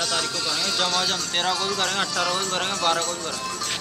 13 तारीख को करेंगे जमा जम, 13 को भी करेंगे, 18 को भी करेंगे, 12 को भी करेंगे।